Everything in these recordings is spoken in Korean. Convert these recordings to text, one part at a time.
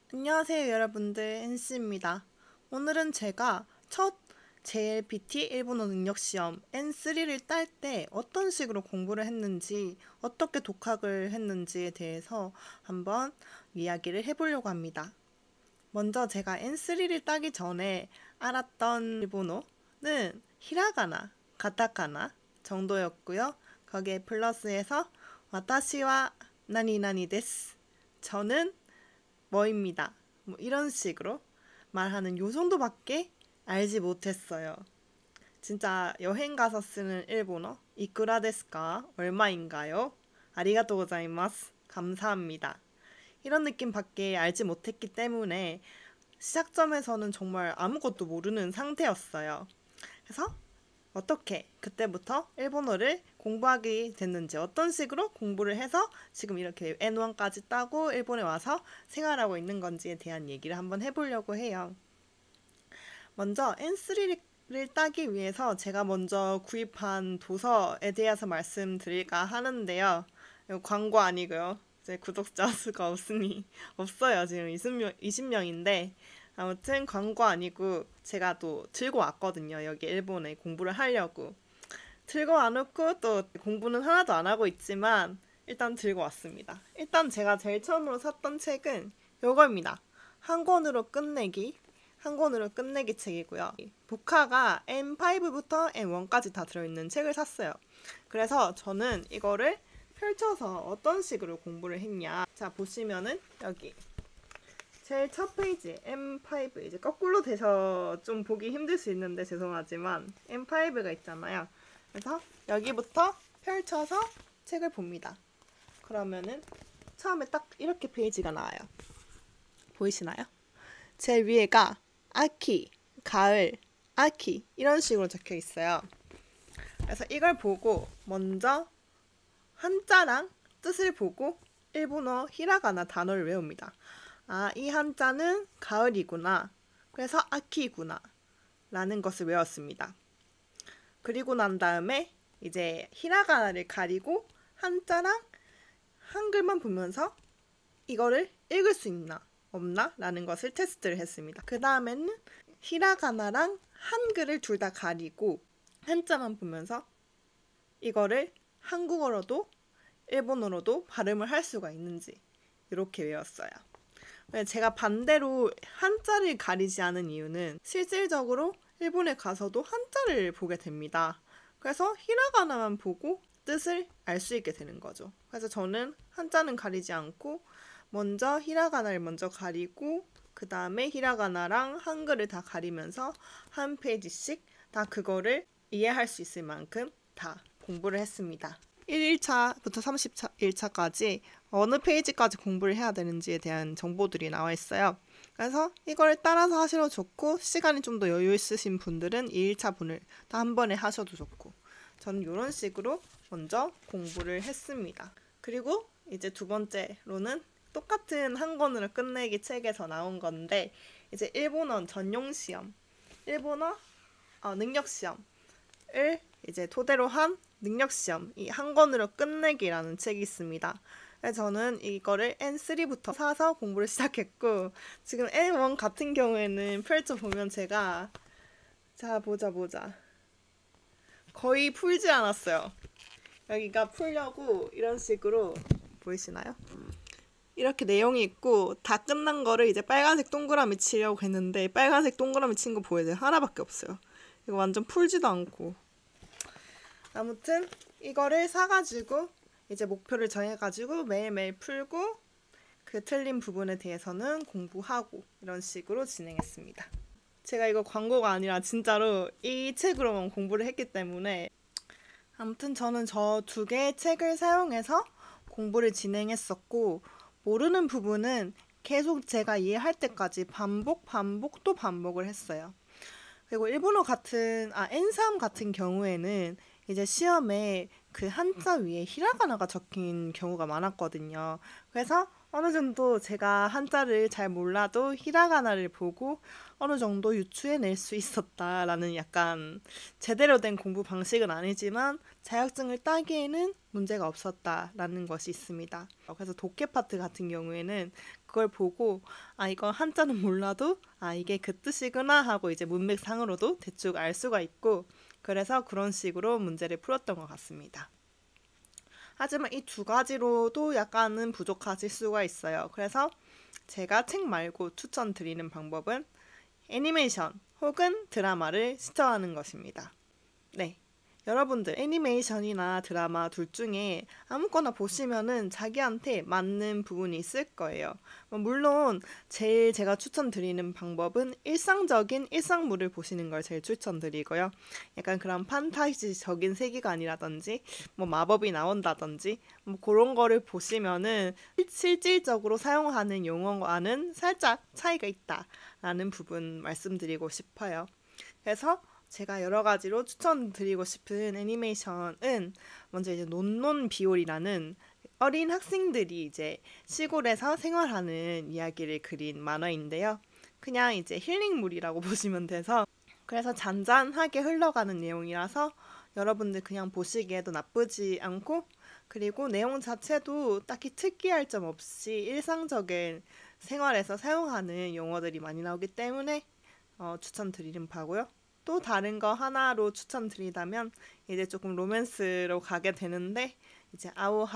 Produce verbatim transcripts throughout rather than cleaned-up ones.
안녕하세요 여러분들, 엔씨입니다. 오늘은 제가 첫 제이엘피티 일본어 능력시험 엔 쓰리를 딸 때 어떤 식으로 공부를 했는지, 어떻게 독학을 했는지에 대해서 한번 이야기를 해보려고 합니다. 먼저 제가 엔 쓰리를 따기 전에 알았던 일본어는 히라가나, 가타카나 정도였고요. 거기에 플러스해서 와타시와 나니나니 데스, 저는 뭐입니다. 뭐 이런 식으로 말하는 요 정도밖에 알지 못했어요. 진짜 여행 가서 쓰는 일본어 이쿠라 데스까? 얼마인가요? 아리가또 고자이마스. 감사합니다. 이런 느낌밖에 알지 못했기 때문에 시작점에서는 정말 아무것도 모르는 상태였어요. 그래서 어떻게 그때부터 일본어를 공부하게 됐는지, 어떤 식으로 공부를 해서 지금 이렇게 엔 원까지 따고 일본에 와서 생활하고 있는 건지에 대한 얘기를 한번 해보려고 해요. 먼저 엔 쓰리를 따기 위해서 제가 먼저 구입한 도서에 대해서 말씀드릴까 하는데요. 이거 광고 아니고요. 제 구독자 수가 없으니 없어요. 지금 이십 명, 이십 명인데 아무튼 광고 아니고 제가 또 들고 왔거든요. 여기 일본에 공부를 하려고. 들고 와놓고 또 공부는 하나도 안 하고 있지만 일단 들고 왔습니다. 일단 제가 제일 처음으로 샀던 책은 요거입니다. 한 권으로 끝내기. 한 권으로 끝내기 책이고요. 복화가 엔 파이브부터 엔 원까지 다 들어있는 책을 샀어요. 그래서 저는 이거를 펼쳐서 어떤 식으로 공부를 했냐. 자, 보시면은 여기 제일 첫 페이지 엔 파이브, 이제 거꾸로 돼서 좀 보기 힘들 수 있는데 죄송하지만 엔 파이브가 있잖아요. 그래서 여기부터 펼쳐서 책을 봅니다. 그러면은 처음에 딱 이렇게 페이지가 나와요. 보이시나요? 제일 위에가 아키, 가을, 아키 이런 식으로 적혀 있어요. 그래서 이걸 보고 먼저 한자랑 뜻을 보고 일본어 히라가나 단어를 외웁니다. 아, 이 한자는 가을이구나. 그래서 아키구나. 라는 것을 외웠습니다. 그리고 난 다음에 이제 히라가나를 가리고 한자랑 한글만 보면서 이거를 읽을 수 있나 없나 라는 것을 테스트를 했습니다. 그 다음에는 히라가나랑 한글을 둘 다 가리고 한자만 보면서 이거를 한국어로도 일본어로도 발음을 할 수가 있는지 이렇게 외웠어요. 제가 반대로 한자를 가리지 않은 이유는 실질적으로 일본에 가서도 한자를 보게 됩니다. 그래서 히라가나만 보고 뜻을 알 수 있게 되는 거죠. 그래서 저는 한자는 가리지 않고 먼저 히라가나를 먼저 가리고 그 다음에 히라가나랑 한글을 다 가리면서 한 페이지씩 다 그거를 이해할 수 있을 만큼 다 공부를 했습니다. 일 일차부터 삼십 일차까지 어느 페이지까지 공부를 해야 되는지에 대한 정보들이 나와 있어요. 그래서 이걸 따라서 하셔도 좋고, 시간이 좀 더 여유 있으신 분들은 이 일차 분을 다 한 번에 하셔도 좋고, 저는 이런 식으로 먼저 공부를 했습니다. 그리고 이제 두 번째로는 똑같은 한 권으로 끝내기 책에서 나온 건데, 이제 일본어 전용 시험, 일본어 어, 능력 시험을 이제 토대로 한 능력 시험, 이 한 권으로 끝내기라는 책이 있습니다. 저는 이거를 엔 쓰리부터 사서 공부를 시작했고, 지금 엔 원 같은 경우에는 펼쳐보면 제가 자 보자 보자 거의 풀지 않았어요. 여기가 풀려고 이런 식으로 보이시나요? 이렇게 내용이 있고 다 끝난 거를 이제 빨간색 동그라미 치려고 했는데 빨간색 동그라미 친 거 보여요? 하나밖에 없어요. 이거 완전 풀지도 않고. 아무튼 이거를 사가지고 이제 목표를 정해가지고 매일매일 풀고 그 틀린 부분에 대해서는 공부하고 이런 식으로 진행했습니다. 제가 이거 광고가 아니라 진짜로 이 책으로만 공부를 했기 때문에, 아무튼 저는 저 두 개의 책을 사용해서 공부를 진행했었고, 모르는 부분은 계속 제가 이해할 때까지 반복 반복 또 반복을 했어요. 그리고 일본어 같은 아 엔 삼 같은 경우에는 이제 시험에 그 한자 위에 히라가나가 적힌 경우가 많았거든요. 그래서 어느 정도 제가 한자를 잘 몰라도 히라가나를 보고 어느 정도 유추해낼 수 있었다라는, 약간 제대로 된 공부 방식은 아니지만 자격증을 따기에는 문제가 없었다라는 것이 있습니다. 그래서 독해 파트 같은 경우에는 그걸 보고 아 이거 한자는 몰라도 아 이게 그 뜻이구나 하고 이제 문맥상으로도 대충 알 수가 있고, 그래서 그런 식으로 문제를 풀었던 것 같습니다. 하지만 이 두 가지로도 약간은 부족하실 수가 있어요. 그래서 제가 책 말고 추천드리는 방법은 애니메이션 혹은 드라마를 시청하는 것입니다. 네. 여러분들 애니메이션이나 드라마 둘 중에 아무거나 보시면은 자기한테 맞는 부분이 있을 거예요. 물론 제일 제가 추천드리는 방법은 일상적인 일상물을 보시는 걸 제일 추천드리고요. 약간 그런 판타지적인 세계관이라든지 뭐 마법이 나온다든지 뭐 그런 거를 보시면은 실질적으로 사용하는 용어와는 살짝 차이가 있다라는 부분 말씀드리고 싶어요. 그래서 제가 여러 가지로 추천드리고 싶은 애니메이션은 먼저 이제 논논비올이라는 어린 학생들이 이제 시골에서 생활하는 이야기를 그린 만화인데요. 그냥 이제 힐링물이라고 보시면 돼서, 그래서 잔잔하게 흘러가는 내용이라서 여러분들 그냥 보시기에도 나쁘지 않고, 그리고 내용 자체도 딱히 특이할 점 없이 일상적인 생활에서 사용하는 용어들이 많이 나오기 때문에 어, 추천드리는 바고요. 또 다른 거 하나로 추천드리자면 이제 조금 로맨스로 가게 되는데 이제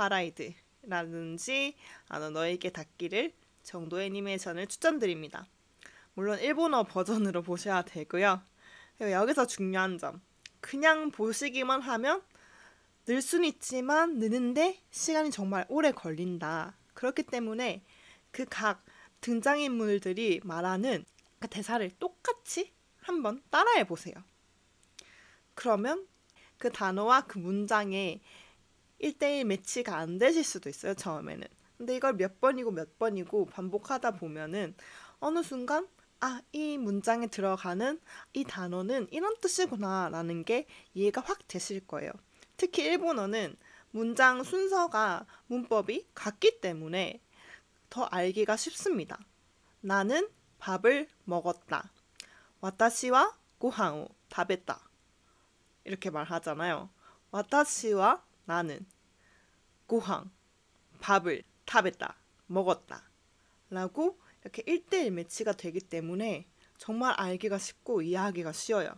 아오하라이드라든지 아, 너에게 닿기를 정도 애니메이션을 추천드립니다. 물론 일본어 버전으로 보셔야 되고요. 그리고 여기서 중요한 점, 그냥 보시기만 하면 늘 수는 있지만 느는데 시간이 정말 오래 걸린다. 그렇기 때문에 그 각 등장인물들이 말하는 그 대사를 똑같이 한번 따라해 보세요. 그러면 그 단어와 그 문장에 일 대일 매치가 안 되실 수도 있어요, 처음에는. 근데 이걸 몇 번이고 몇 번이고 반복하다 보면은 어느 순간 아, 이 문장에 들어가는 이 단어는 이런 뜻이구나 라는 게 이해가 확 되실 거예요. 특히 일본어는 문장 순서가 문법이 같기 때문에 더 알기가 쉽습니다. 나는 밥을 먹었다. 와타시와 고항을 타베다. 이렇게 말하잖아요. 와타시와 나는 고항, 밥을 타베다, 먹었다 라고 이렇게 일 대일 매치가 되기 때문에 정말 알기가 쉽고 이해하기가 쉬워요.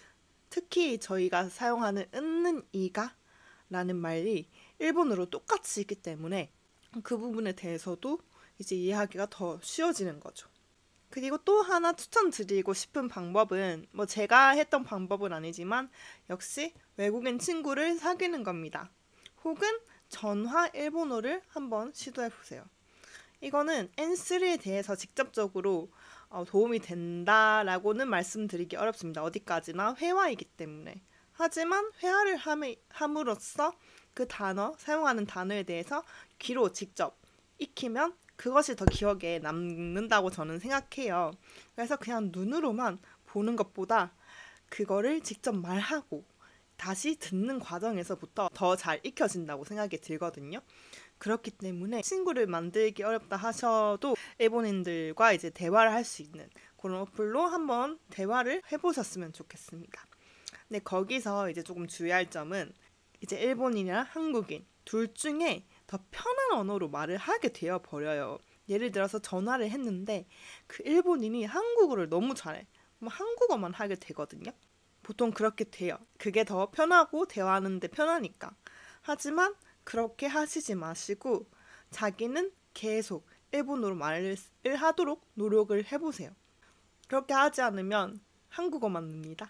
특히 저희가 사용하는 은는 이가 라는 말이 일본어로 똑같이 있기 때문에 그 부분에 대해서도 이제 이해하기가 더 쉬워지는 거죠. 그리고 또 하나 추천드리고 싶은 방법은 뭐 제가 했던 방법은 아니지만 역시 외국인 친구를 사귀는 겁니다. 혹은 전화 일본어를 한번 시도해보세요. 이거는 엔 쓰리에 대해서 직접적으로 도움이 된다라고는 말씀드리기 어렵습니다. 어디까지나 회화이기 때문에. 하지만 회화를 함으로써 그 단어, 사용하는 단어에 대해서 귀로 직접 익히면 그것이 더 기억에 남는다고 저는 생각해요. 그래서 그냥 눈으로만 보는 것보다 그거를 직접 말하고 다시 듣는 과정에서부터 더 잘 익혀진다고 생각이 들거든요. 그렇기 때문에 친구를 만들기 어렵다 하셔도 일본인들과 이제 대화를 할 수 있는 그런 어플로 한번 대화를 해보셨으면 좋겠습니다. 근데 거기서 이제 조금 주의할 점은 이제 일본인이랑 한국인 둘 중에 더 편한 언어로 말을 하게 되어 버려요. 예를 들어서 전화를 했는데 그 일본인이 한국어를 너무 잘해. 그럼 한국어만 하게 되거든요. 보통 그렇게 돼요. 그게 더 편하고 대화하는데 편하니까. 하지만 그렇게 하시지 마시고 자기는 계속 일본어로 말을 하도록 노력을 해보세요. 그렇게 하지 않으면 한국어만 늡니다.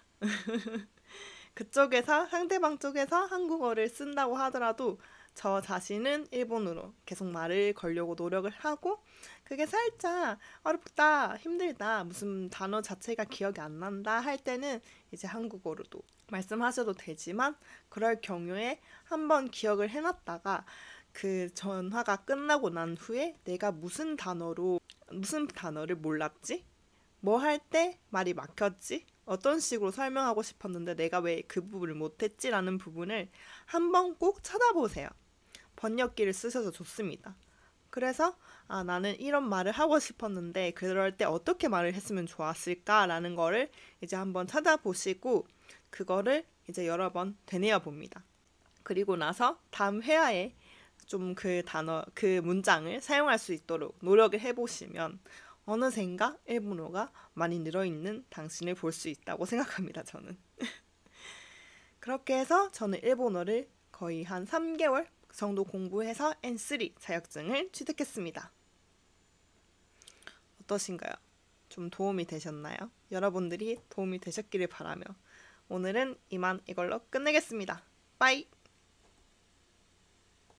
그쪽에서 상대방 쪽에서 한국어를 쓴다고 하더라도 저 자신은 일본어로 계속 말을 걸려고 노력을 하고 그게 살짝 어렵다, 힘들다, 무슨 단어 자체가 기억이 안 난다 할 때는 이제 한국어로도 말씀하셔도 되지만 그럴 경우에 한번 기억을 해놨다가 그 전화가 끝나고 난 후에 내가 무슨 단어로 무슨 단어를 몰랐지? 뭐 할 때 말이 막혔지? 어떤 식으로 설명하고 싶었는데 내가 왜 그 부분을 못했지? 라는 부분을 한번 꼭 찾아보세요. 번역기를 쓰셔도 좋습니다. 그래서 아, 나는 이런 말을 하고 싶었는데 그럴 때 어떻게 말을 했으면 좋았을까라는 거를 이제 한번 찾아보시고 그거를 이제 여러 번 되뇌어 봅니다. 그리고 나서 다음 회화에 좀 그 단어, 그 문장을 사용할 수 있도록 노력을 해보시면 어느샌가 일본어가 많이 늘어있는 당신을 볼 수 있다고 생각합니다, 저는. 그렇게 해서 저는 일본어를 거의 한 삼 개월 정도 공부해서 엔 쓰리 자격증을 취득했습니다. 어떠신가요? 좀 도움이 되셨나요? 여러분들이 도움이 되셨기를 바라며 오늘은 이만 이걸로 끝내겠습니다. 빠이!